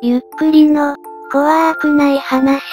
ゆっくりの、怖くない話。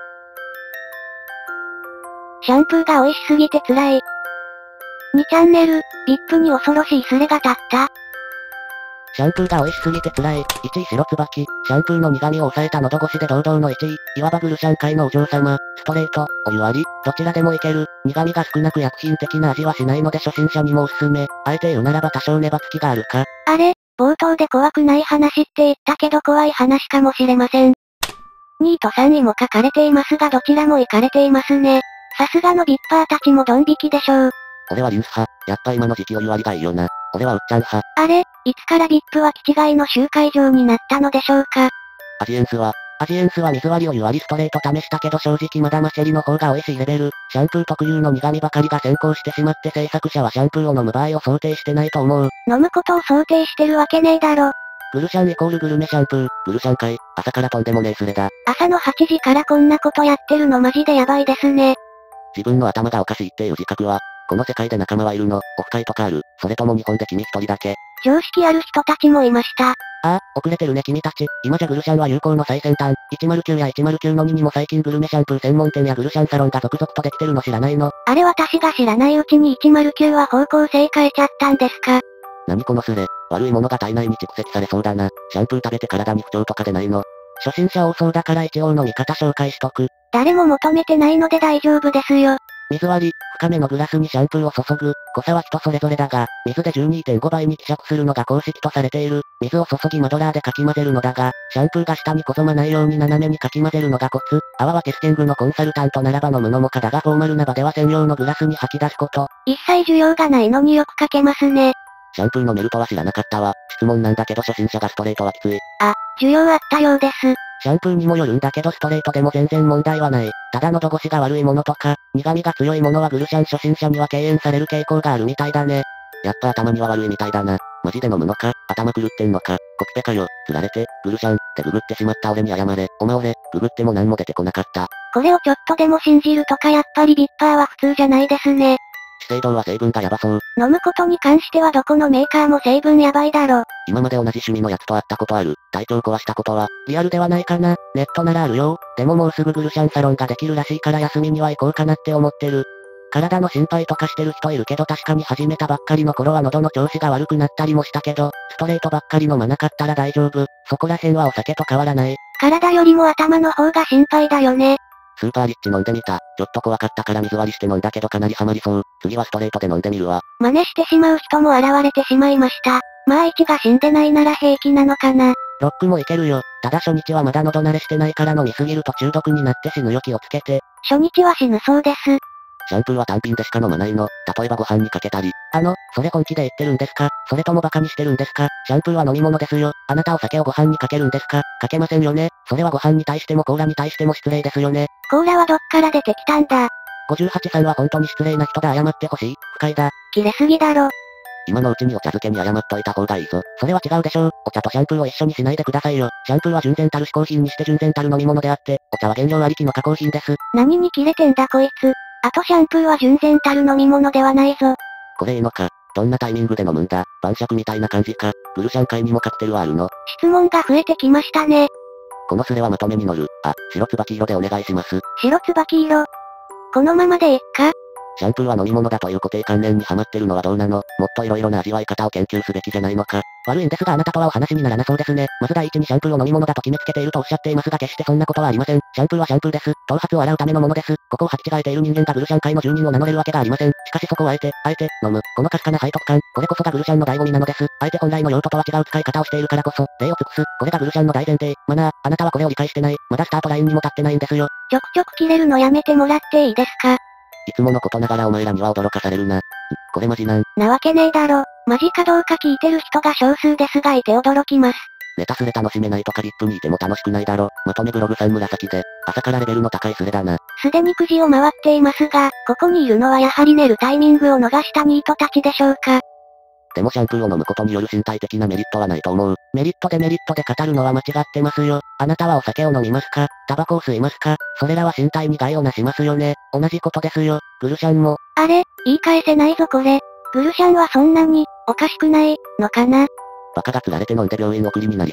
シャンプーが美味しすぎて辛い。2チャンネル、VIP に恐ろしいスレが立った。 シャンプーが美味しすぎて辛い。1位白椿。シャンプーの苦味を抑えた喉越しで堂々の1位。いわばグルシャン界のお嬢様。ストレート、お湯あり、どちらでもいける。苦味が少なく薬品的な味はしないので初心者にもおすすめ。あえて言うならば多少ネバつきがあるか。 あれ、冒頭で怖くない話って言ったけど怖い話かもしれません。2位と3位も書かれていますがどちらもイカれていますね。さすがのビッパーたちもドン引きでしょう。 俺はリンス派。やっぱ今の時期お湯ありがいいよな。俺はうっちゃん派。 あれ、いつからVIPは気違いの集会場になったのでしょうか。 アジエンスは水割りを湯割りストレート試したけど正直まだマシェリの方が美味しいレベル。シャンプー特有の苦味ばかりが先行してしまって制作者はシャンプーを飲む場合を想定してないと思う。 飲むことを想定してるわけねえだろ。 グルシャンイコールグルメシャンプー。グルシャン界、朝からとんでもねえスレだ。 朝の8時からこんなことやってるのマジでやばいですね。 自分の頭がおかしいっていう自覚は、この世界で仲間はいるの？オフ会とかある？それとも日本で君一人だけ？ 常識ある人たちもいました。 ああ、遅れてるね君たち。今じゃグルシャンは流行の最先端。109や109の2にも最近グルメシャンプー専門店やグルシャンサロンが続々とできてるの知らないの？ あれ私が知らないうちに109は方向性変えちゃったんですか？ 何このスレ、悪いものが体内に蓄積されそうだな。シャンプー食べて体に不調とかでないの？初心者多そうだから一応の見方紹介しとく。 誰も求めてないので大丈夫ですよ。 水割り、深めのグラスにシャンプーを注ぐ。濃さは人それぞれだが、水で 12.5 倍に希釈するのが公式とされている。水を注ぎマドラーでかき混ぜるのだが、シャンプーが下にこぞまないように斜めにかき混ぜるのがコツ。泡はテスティングのコンサルタントならば飲むのもかだがフォーマルな場では専用のグラスに吐き出すこと。 一切需要がないのによくかけますね。 シャンプーのメルトは知らなかったわ。質問なんだけど初心者がストレートはきつい。 あ、需要あったようです。 シャンプーにもよるんだけどストレートでも全然問題はない。ただ喉越しが悪いものとか、苦味が強いものはグルシャン初心者には敬遠される傾向があるみたいだね。やっぱ頭には悪いみたいだな。マジで飲むのか、頭狂ってんのか、コピペかよ、釣られて、グルシャンってググってしまった俺に謝れ。お前俺、ググっても何も出てこなかった。 これをちょっとでも信じるとかやっぱりビッパーは普通じゃないですね。 資生堂は成分がヤバそう。 飲むことに関してはどこのメーカーも成分やばいだろ。 今まで同じ趣味のやつと会ったことある。体調壊したことは、リアルではないかな。ネットならあるよ。でももうすぐグルシャンサロンができるらしいから休みには行こうかなって思ってる。体の心配とかしてる人いるけど確かに始めたばっかりの頃は喉の調子が悪くなったりもしたけど、ストレートばっかり飲まなかったら大丈夫。そこら辺はお酒と変わらない。 体よりも頭の方が心配だよね。 スーパーリッチ飲んでみた。ちょっと怖かったから水割りして飲んだけどかなりハマりそう。次はストレートで飲んでみるわ。 真似してしまう人も現れてしまいました。まあ1が死んでないなら平気なのかな。 ロックもいけるよ。ただ初日はまだ喉慣れしてないから飲みすぎると中毒になって死ぬよ気をつけて。 初日は死ぬそうです。 シャンプーは単品でしか飲まないの。例えばご飯にかけたり。それ本気で言ってるんですか？それともバカにしてるんですか？シャンプーは飲み物ですよ。あなたお酒をご飯にかけるんですか？かけませんよね。それはご飯に対してもコーラに対しても失礼ですよね。 コーラはどっから出てきたんだ。 58さんは本当に失礼な人だ謝ってほしい。不快だ。 切れすぎだろ。 今のうちにお茶漬けに謝っといた方がいいぞ。それは違うでしょう。お茶とシャンプーを一緒にしないでくださいよ。シャンプーは純然たる嗜好品にして純然たる飲み物であって、お茶は原料ありきの加工品です。 何に切れてんだこいつ。あとシャンプーは純然たる飲み物ではないぞ。 これいいのか？どんなタイミングで飲むんだ？晩酌みたいな感じか？グルシャン界にもカクテルはあるの？ 質問が増えてきましたね。 このスレはまとめに乗る。あ、白椿色でお願いします。 白椿色。このままでいっか？ シャンプーは飲み物だという固定観念にハマってるのはどうなの？もっと色々な味わい方を研究すべきじゃないのか？悪いんですがあなたとはお話にならなそうですね。まず第一にシャンプーを飲み物だと決めつけているとおっしゃっていますが決してそんなことはありません。シャンプーはシャンプーです。頭髪を洗うためのものです。ここを履き違えている人間がグルシャン界の住人を名乗れるわけがありません。しかしそこをあえて、飲む。このかすかな背徳感。これこそがグルシャンの醍醐味なのです。あえて本来の用途とは違う使い方をしているからこそ、礼を尽くす。これがグルシャンの大前提。マナー、あなたはこれを理解してない。まだスタートラインにも立ってないんですよ。 ちょくちょく切れるのやめてもらっていいですか？ いつものことながらお前らには驚かされるな。これマジなん？ なわけねえだろ。マジかどうか聞いてる人が少数ですがいて驚きます。 ネタスレ楽しめないとかVIPにいても楽しくないだろ。まとめブログさん紫で、朝からレベルの高いスレだな。 すでにくじを回っていますが、ここにいるのはやはり寝るタイミングを逃したニートたちでしょうか。 でもシャンプーを飲むことによる身体的なメリットはないと思う。メリットデメリットで語るのは間違ってますよ。あなたはお酒を飲みますか？タバコを吸いますか？それらは身体に害をなしますよね。同じことですよ。グルシャンも。 あれ、言い返せないぞこれ。グルシャンはそんなに、おかしくない、のかな？ バカが釣られて飲んで病院送りになりそう。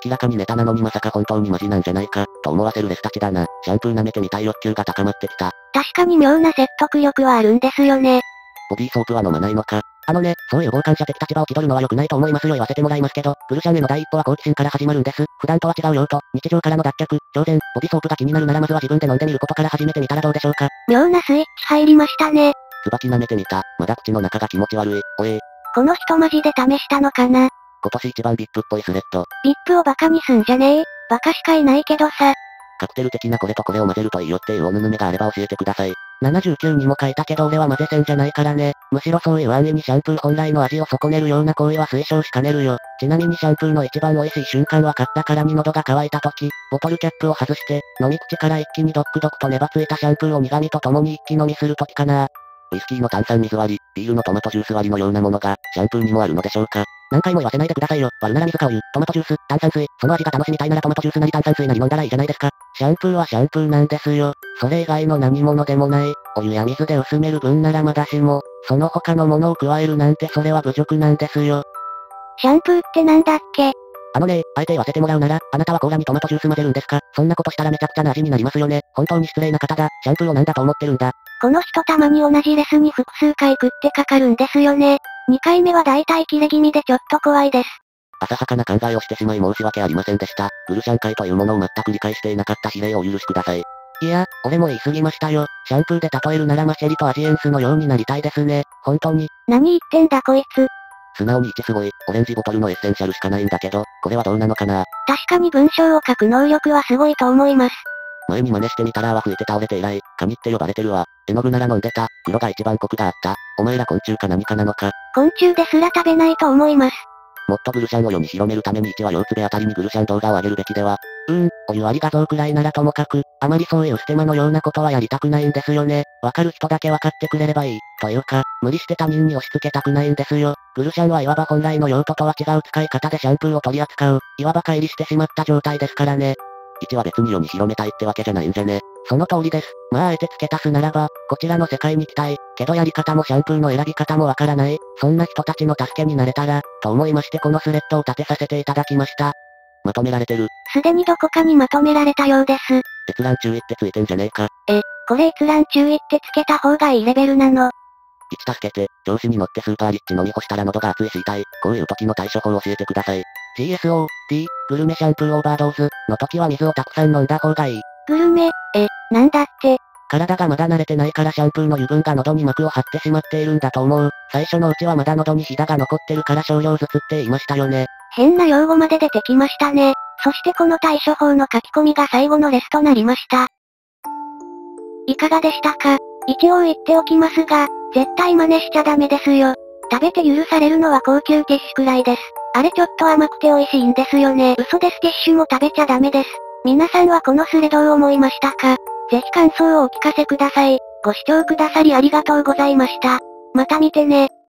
明らかにネタなのにまさか本当にマジなんじゃないか、と思わせるレスたちだな。シャンプー舐めてみたい欲求が高まってきた。 確かに妙な説得力はあるんですよね。 ボディーソープは飲まないのか。そういう傍観者的立場を気取るのは良くないと思いますよ。言わせてもらいますけど、グルシャンへの第一歩は好奇心から始まるんです。普段とは違う用途、日常からの脱却、挑戦、ボディーソープが気になるならまずは自分で飲んでみることから始めてみたらどうでしょうか。 妙なスイッチ入りましたね。 椿舐めてみた。まだ口の中が気持ち悪い。おえ。 この人マジで試したのかな。 今年一番ビップっぽいスレッド。 ビップをバカにすんじゃねえ。バカしかいないけどさ。 カクテル的なこれとこれを混ぜるといいよっていうおぬぬめがあれば教えてください。79にも書いたけど俺は混ぜせんじゃないからね。むしろそういう安易にシャンプー本来の味を損ねるような行為は推奨しかねるよ。ちなみにシャンプーの一番美味しい瞬間は買ったからに喉が渇いた時、ボトルキャップを外して、飲み口から一気にドックドクと粘ついたシャンプーを苦味と共に一気飲みする時かな。ウイスキーの炭酸水割り、ビールのトマトジュース割りのようなものが、シャンプーにもあるのでしょうか。何回も言わせないでくださいよ。割るなら水かお湯、トマトジュース、炭酸水、その味が楽しみたいならトマトジュースなり炭酸水なり飲んだらいいじゃないですか。シャンプーはシャンプーなんですよ。それ以外の何物でもない、お湯や水で薄める分ならまだしも、その他のものを加えるなんてそれは侮辱なんですよ。 シャンプーってなんだっけ？ あえて言わせてもらうなら、あなたはコーラにトマトジュース混ぜるんですか？そんなことしたらめちゃくちゃな味になりますよね。本当に失礼な方だ。シャンプーをなんだと思ってるんだ。 この人たまに同じレスに複数回食ってかかるんですよね。2回目は大体切れ気味でちょっと怖いです。 浅はかな考えをしてしまい申し訳ありませんでした。グルシャン会というものを全く理解していなかった比例をお許しください。いや、俺も言い過ぎましたよ。シャンプーで例えるならマシェリとアジエンスのようになりたいですね。本当に。 何言ってんだこいつ。 素直に1すごい、オレンジボトルのエッセンシャルしかないんだけど、これはどうなのかな。 確かに文章を書く能力はすごいと思います。 前に真似してみたら泡吹いて倒れて偉い。神って呼ばれてるわ。絵の具なら飲んでた。黒が一番コクがあった。お前ら昆虫か何かなのか。 昆虫ですら食べないと思います。 もっとグルシャンを世に広めるために1話4つべあたりにグルシャン動画を上げるべきでは。お湯割り画像くらいならともかく、あまりそういうステマのようなことはやりたくないんですよね。わかる人だけわかってくれればいい。というか、無理して他人に押し付けたくないんですよ。グルシャンはいわば本来の用途とは違う使い方でシャンプーを取り扱う、いわば乖離してしまった状態ですからね。1は別に世に広めたいってわけじゃないんじゃね。その通りです。あえて付け足すならば、こちらの世界に来たい。けどやり方もシャンプーの選び方もわからない。そんな人たちの助けになれたら、と思いましてこのスレッドを立てさせていただきました。まとめられてる。 すでにどこかにまとめられたようです。 閲覧注意ってついてんじゃねえか。 これ閲覧注意ってつけた方がいいレベルなの。 1助けて、調子に乗ってスーパーリッチ飲み干したら喉が熱いし痛い。こういう時の対処法を教えてください。GSO、T、グルメシャンプーオーバードーズの時は水をたくさん飲んだ方がいい。 グルメ、なんだって。 体がまだ慣れてないからシャンプーの油分が喉に膜を張ってしまっているんだと思う。最初のうちはまだ喉にひだが残ってるから少量ずつって言いましたよね。 変な用語まで出てきましたね。そしてこの対処法の書き込みが最後のレスとなりました。いかがでしたか？一応言っておきますが、絶対真似しちゃダメですよ。食べて許されるのは高級ティッシュくらいです。あれちょっと甘くて美味しいんですよね。嘘です。ティッシュも食べちゃダメです。皆さんはこのスレどう思いましたか？ぜひ感想をお聞かせください。ご視聴くださりありがとうございました。また見てね。